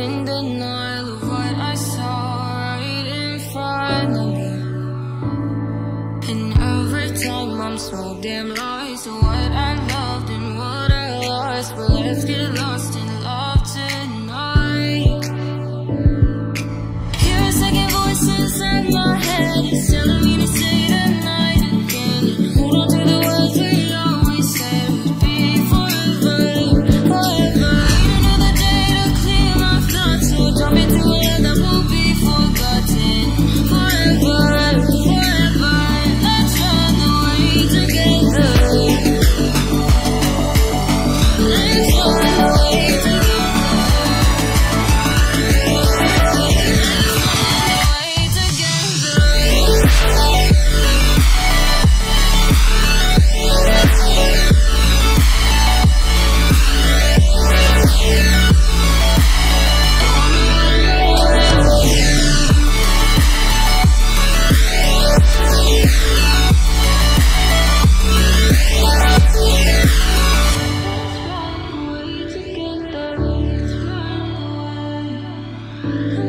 in denial of what I saw right in front of me. And every time I'm so damn lost to what I loved and what I lost. But let's get lost in love tonight. Hear a second voice inside my head, it's telling me to say tonight again. Hold on to the words we always said would be forever, forever. Wait another day to clear my thoughts, so jump into a love that will be forgotten forever, forever. Let's run away together. Let's run away together. Let's run away together.